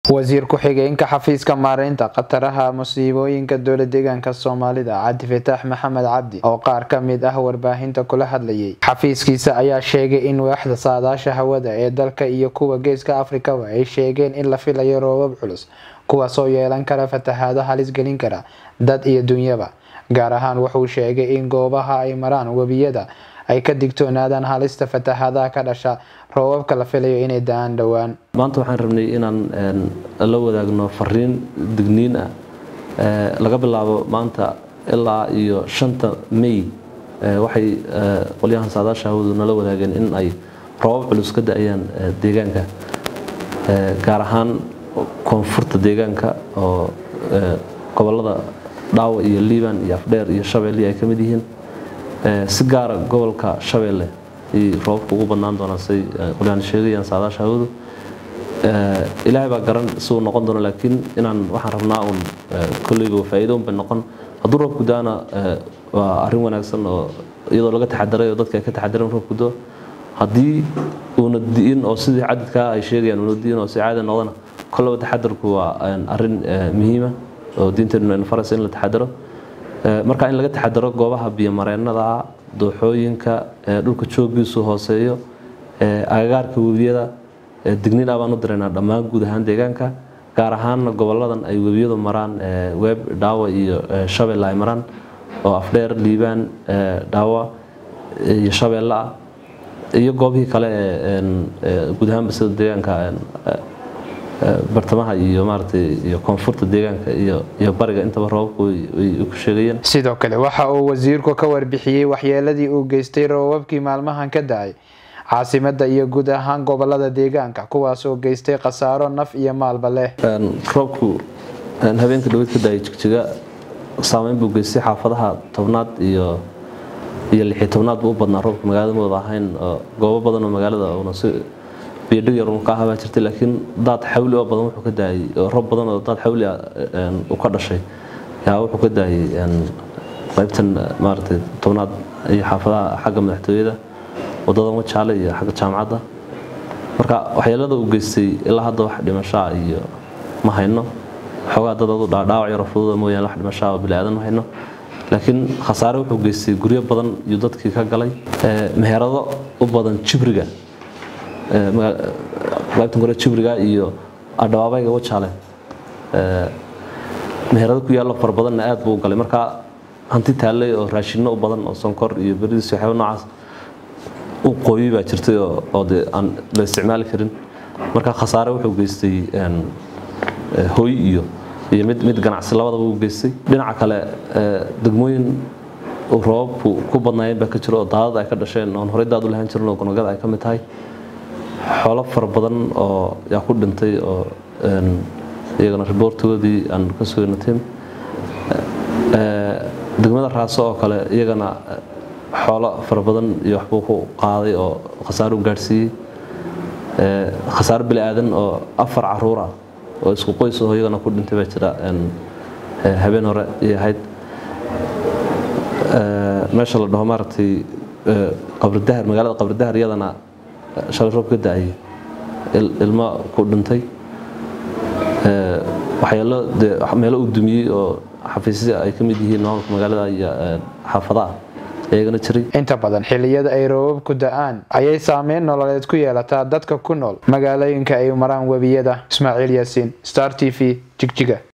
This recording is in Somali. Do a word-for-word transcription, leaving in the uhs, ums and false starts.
wasiir ku-xigeenka xafiiska maareynta qataraha musiibooyinka dowlad deegaanka Soomaalida Cabdi Fataax Maxamed Cabdi oo qaar ka mid ah warbaahinta kula hadlayay xafiiskiisa ayaa sheegay in waaxda saadaasha hawada ee dalka iyo kuwa geeska Afrika ay sheegeen in la filayo roobab culus kuwaas oo yeelan kara fatahaado halis gelin kara dad iyo dunyaba gaar ahaan wuxuu sheegay in goobaha ay maraan wabiyada ay ka digtoonaadaan halista fatahaadaha ka dhasha roobabka la filayo inay daan dhawaan. maanta waxaan rabnay inaan la wadaagno fariin digniin ah laga bilaabo maanta ilaa iyo shanta May waxay qolyahan saadaasha hawadu nala wadaageen in ay roobab culus ka da'ayaan deegaanka gaar ahaan koonfurta deegaanka oo gobolada Daawo iyo Liibaan iyo Afdheer iyo Shabeelle ay kamid yihiin si gaar ah gobolka Shabeelle iyo roobku ugu banaan doona say qolyahan sheegayaan saadaasha hawadu ilaahay baa garan soo noqon doona laakiin inaan waxaan rabnaa un kulliga faa'iido un noqon hadduu roobku daana waa arrin wanaagsan oo iyadoo laga taxadaray oo dadka ka taxadareen roobku doo haddii uu diin oo sidii cadadka ay sheegayaan uu diin oo si caadi noqdana kullu taxadarku waa arrin muhiim ah oo diinteenu in faras in la taxadaro marka in laga taxadaro goobaha biyo mareennada dooxooyinka dhulka joogiisu hooseeyo agagaarka wabiyada digniin ah baan u direynaa dhammaan guud ahaan deegaanka gaar ahaan goboladan ay wabiyadu maraan weeb Daawo iyo Shabeelle ay maraan oo Afdheer Liibaan Daawo iyo Shabeelle iyo goobihii kale ee guud ahaan basada deegaanka bartamaha iyo maartay iyo koonfurta deegaanka iyo iyo bariga intaba roobku ay ku sheegayeen. sidoo kale waxa uu wasiirku ka warbixiyay waxyeeladii uu geystay roobabkii maalmahan ka da'ay caasimada iyo guud ahaan gobolada deegaanka kuwaas oo geystay khasaaro naf iyo maalba leh. roobku habeenka dhawad ka da'ay Jigjiga saameyn buu geystay xaafadaha tobnaad iyo iyo lix iyo tobnaad buu badnaa roobka magaalada wada ahayn goobo badan oo magaalada oo beedhig yar ka ahaa jirtay laakiin dad xawli oo badan wuxuu ka daayay roob badan oo dad xawli u ka dhashay yaa wuxuu ka daayay qaybtan maartay tobnaad ay xaafadaha xagga madaxtooyada wadada Wajaale iyo xagga jaamacadda marka waxyeelada uu geystay ilaa hadda wax dhimasho iyo ma hayno xogaa dad u dhaadhaawac yar fudud mooyaan wax dhimasho oo bilaadan ma hayno laakiin khasaare wuxuu geystay guryo badan iyo dadkii ka galay meherado u badan Jibriga qaybtan guriga Jibriga iyo adhawaabayga Wajaale meherado ku yaalo far badan aad buu galay marka hanti taalay oo raashin u badan oo sonkor iyo bariis iyo xayawaano noocaas u qoyay baa jirtay oo aan la isticmaali karin marka khasaare wuxuu geystay hooy iyo iyo mid mid ganacsi labadaba uu geystay dhinaca kale degmooyin oo roobku ku badnaayeen baa ka jiro oo daadad ay ka dhasheen oo horey daad u lahayn jirno gonogada ay ka mid tahay xoolo far badan oo yaa ku dhintay oo iyagana reportoodii aan ka soo natim degmada Raaso oo kale iyagana xoolo far badan iyo wax ku qaaday oo khasaaro gaarsiiyay khasaaro bilaadan oo afar caruur ah oo isku qoys oo iyagana ku dhintay baa jira habeen hore iyo hayd meesha la dhaho maartay qabri dahar magaalada qabri dahar iyadana shalay roob ka da'ay ilma ku dhintay waxyaalo meelo u dumiyay oo xafiisyada ay kamid yihiin maamulka magaalada iyo xaafadaha ayagana jiray inta badan xilliyada ay roobabku da'aan ayay saameyn nololeed ku yeelataa dadka ku nool magaalooyinka ay maraan wabiyada. Ismaaciil Yaasiin, Star T V, Jigjiga.